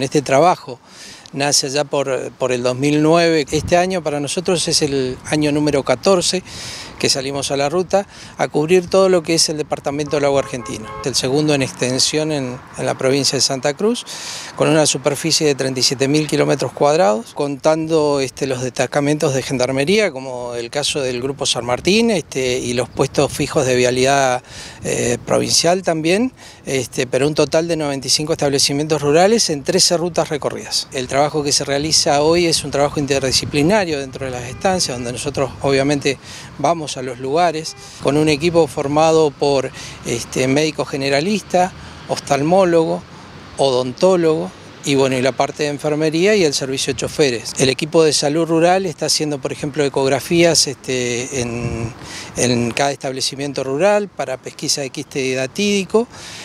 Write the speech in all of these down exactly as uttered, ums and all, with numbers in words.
En este trabajo nace allá por, por el dos mil nueve. Este año para nosotros es el año número catorce que salimos a la ruta a cubrir todo lo que es el departamento del Lago Argentino. El segundo en extensión en, en la provincia de Santa Cruz, con una superficie de treinta y siete mil kilómetros cuadrados, contando este, los destacamentos de gendarmería, como el caso del Grupo San Martín, este, y los puestos fijos de vialidad eh, provincial también, este, pero un total de noventa y cinco establecimientos rurales en trece rutas recorridas. El trabajo que se realiza hoy es un trabajo interdisciplinario dentro de las estancias, donde nosotros obviamente vamos a los lugares con un equipo formado por este, médico generalista, oftalmólogo, odontólogo y bueno, y la parte de enfermería y el servicio de choferes. El equipo de salud rural está haciendo, por ejemplo, ecografías este, en, en cada establecimiento rural para pesquisa de quiste datídico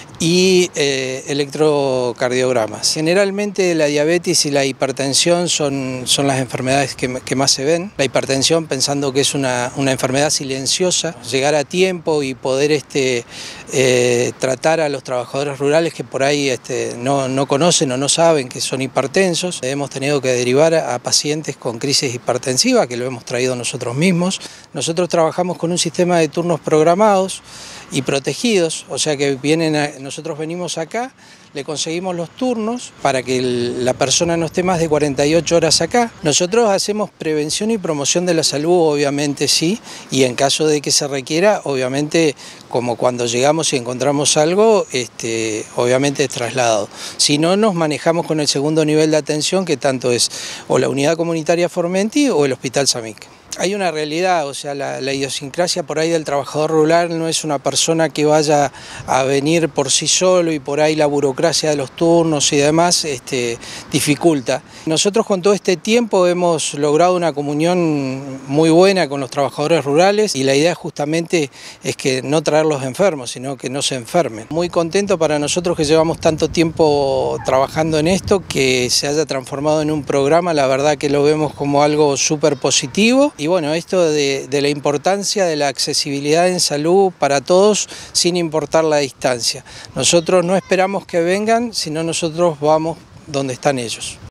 y eh, electrocardiogramas. Generalmente la diabetes y la hipertensión son, son las enfermedades que, que más se ven. La hipertensión, pensando que es una, una enfermedad silenciosa, llegar a tiempo y poder este, eh, tratar a los trabajadores rurales que por ahí este, no, no conocen o no saben que son hipertensos. Hemos tenido que derivar a pacientes con crisis hipertensiva, que lo hemos traído nosotros mismos. Nosotros trabajamos con un sistema de turnos programados y protegidos, o sea que vienen a, nosotros venimos acá, le conseguimos los turnos para que el, la persona no esté más de cuarenta y ocho horas acá. Nosotros hacemos prevención y promoción de la salud, obviamente sí, y en caso de que se requiera, obviamente, como cuando llegamos y encontramos algo, este, obviamente es trasladado. Si no, nos manejamos con el segundo nivel de atención, que tanto es o la unidad comunitaria Formenti o el Hospital Samic. Hay una realidad, o sea, la, la idiosincrasia por ahí del trabajador rural no es una persona que vaya a venir por sí solo y por ahí la burocracia de los turnos y demás este, dificulta. Nosotros con todo este tiempo hemos logrado una comunión muy buena con los trabajadores rurales y la idea justamente es que no traerlos enfermos, sino que no se enfermen. Muy contento para nosotros que llevamos tanto tiempo trabajando en esto, que se haya transformado en un programa, la verdad que lo vemos como algo súper positivo. Y bueno, esto de, de la importancia de la accesibilidad en salud para todos sin importar la distancia. Nosotros no esperamos que vengan, sino nosotros vamos donde están ellos.